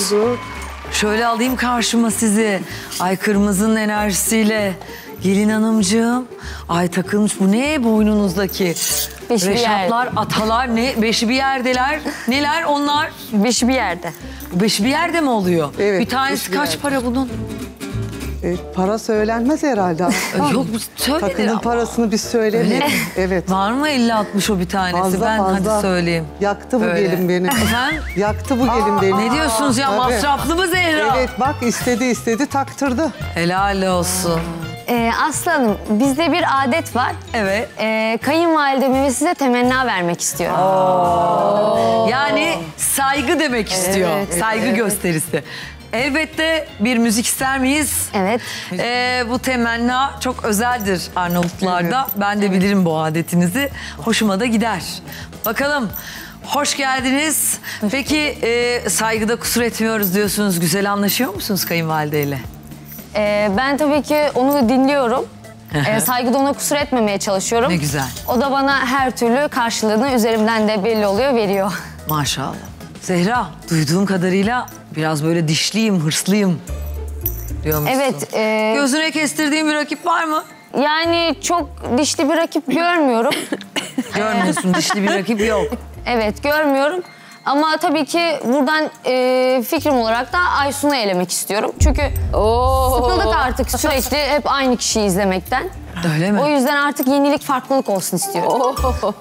bulduk. Şöyle alayım karşıma sizi. Ay kırmızının enerjisiyle. Gelin hanımcığım. Ay takılmış bu ne boynunuzdaki? Beşi bir Reşatlar, atalar ne? Beşi bir yerdeler. Neler onlar? Beşi bir yerde. Bu beşi bir yerde mi oluyor? Evet, Bir tanesi beşi bir kaç yerde. para bunun? Para söylenmez herhalde. Yok bu söylenir Takının ama. parasını biz söylemeyiz. Evet. Var mı 50-60 o bir tanesi? Fazla Ben fazla. hadi söyleyeyim. Yaktı bu Öyle. gelin beni. Efendim? Yaktı bu gelin beni. Ne diyorsunuz ya? Tabii. Masraflı mı Zehra? Evet bak istedi taktırdı. Helal olsun. Aslı Hanım, bizde bir adet var. Evet. Kayınvalideme ve size temenna vermek istiyorum. Yani saygı demek istiyor. Saygı gösterisi. Elbette bir müzik ister miyiz? Evet. Bu temenna çok özeldir Arnavutlarda. Ben de bilirim bu adetinizi. Hoşuma da gider. Bakalım. Hoş geldiniz. Peki saygıda kusur etmiyoruz diyorsunuz. Güzel anlaşıyor musunuz kayınvalideyle? Ben tabii ki onu dinliyorum. Saygıda ona kusur etmemeye çalışıyorum. Ne güzel. O da bana her türlü karşılığını üzerimden de belli oluyor, veriyor. Maşallah. Zehra, duyduğum kadarıyla biraz böyle dişliyim, hırslıyım diyormuşsun. Evet. Gözüne kestirdiğin bir rakip var mı? Yani çok dişli bir rakip görmüyorum. Görmüyorsun, dişli bir rakip yok. Evet, görmüyorum. Ama tabii ki buradan fikrim olarak da Aysun'u elemek istiyorum. Çünkü sıkıldık artık sürekli hep aynı kişiyi izlemekten. Öyle mi? O yüzden artık yenilik, farklılık olsun istiyorum.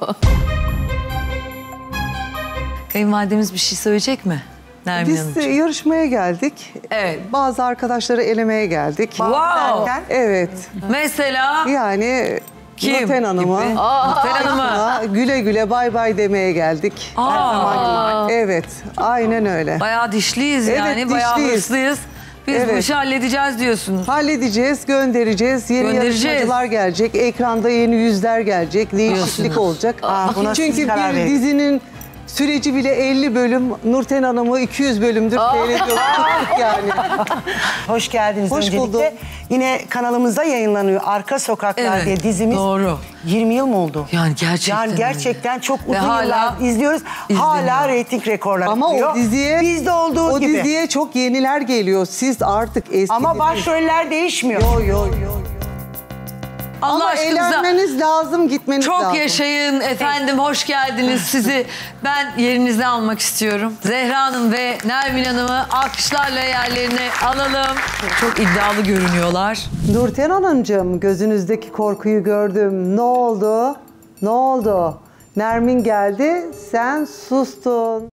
Kayınvalidemiz bir şey söyleyecek mi? Nermin Biz Hanımcığım? yarışmaya geldik. Evet. Bazı arkadaşları elemeye geldik. Wow. Evet. Mesela Yani kim? Nurten Hanım'a, gibi? Nurten Hanım'a. güle güle bay bay demeye geldik. Evet, aynen öyle. Bayağı dişliyiz Evet, yani, bayağı dişliyiz. hırslıyız. Biz bu Evet. işi halledeceğiz diyorsunuz. Halledeceğiz, göndereceğiz. Yeni Göndereceğiz. yarışmacılar gelecek. Ekranda yeni yüzler gelecek. Değişiklik Diyorsunuz. olacak. buna siz Çünkü karar bir verin. dizinin süreci bile 50 bölüm. Nurten Hanım'ı 200 bölümdür seyrediyoruz yani. Hoş geldiniz Hoş öncelikle. bulduk. Yine kanalımızda yayınlanıyor Arka Sokaklar Evet, diye dizimiz. doğru. 20 yıl mı oldu? Yani gerçekten Yani öyle. gerçekten çok Ve uzun hala yıllar izliyoruz. Hala izleniyor. reyting rekorları Ama kırıyor. o diziye Bizde olduğu o gibi. diziye çok yeniler geliyor. Siz artık eski. Ama başroller değişmiyor. Yo. Allah Ama aşkınıza eğlenmeniz lazım, gitmeniz çok lazım. yaşayın efendim, hoş geldiniz. Sizi ben yerinize almak istiyorum. Zehra Hanım ve Nermin Hanım'ı alkışlarla yerlerine alalım. Çok iddialı görünüyorlar. Nurten Hanımcığım, gözünüzdeki korkuyu gördüm. Ne oldu? Ne oldu? Nermin geldi, sen sustun.